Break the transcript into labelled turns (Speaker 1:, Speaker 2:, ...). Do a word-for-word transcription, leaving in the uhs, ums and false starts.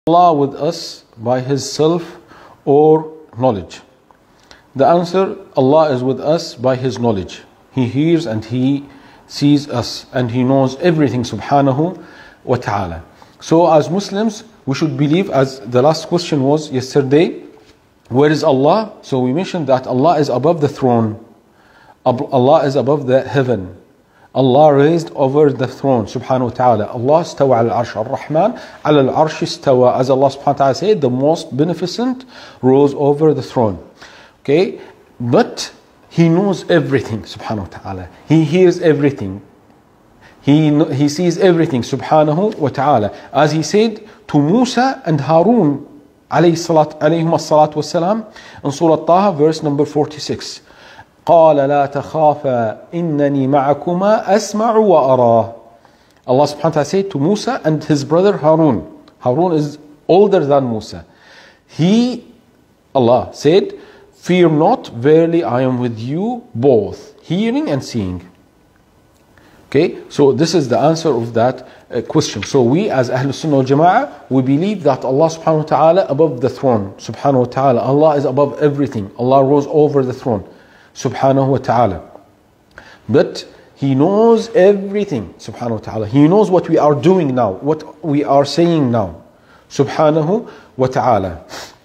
Speaker 1: Allah with us by His self or knowledge? The answer, Allah is with us by His knowledge. He hears and He sees us and He knows everything subhanahu wa ta'ala. So as Muslims, we should believe, as the last question was yesterday, where is Allah? So we mentioned that Allah is above the throne. Allah is above the heaven. Allah raised over the throne subhanahu wa ta'ala. Allah istawa al-arsh. Ar-Rahman al-arsh istawa. As Allah subhanahu wa ta'ala said, the most beneficent rose over the throne. Okay? But He knows everything subhanahu wa ta'ala. He hears everything. He, he sees everything subhanahu wa ta'ala. As He said to Musa and Harun alayhi salat, alayhim as-salatu was-salam in Surah Taha verse number forty-six. قال لا تخافا إنني معكما أسمع وأرى. Allah subhanahu wa ta'ala said to Musa and his brother Harun. Harun is older than Musa. He, Allah said, fear not, verily I am with you both, hearing and seeing. Okay, so this is the answer of that uh, question. So we as Ahlul Sunnah wal Jama'ah, we believe that Allah subhanahu wa ta'ala above the throne, subhanahu wa ta'ala. Allah is above everything. Allah rose over the throne, subhanahu wa ta'ala. But He knows everything, subhanahu wa ta'ala. He knows what we are doing now, what we are saying now, subhanahu wa ta'ala.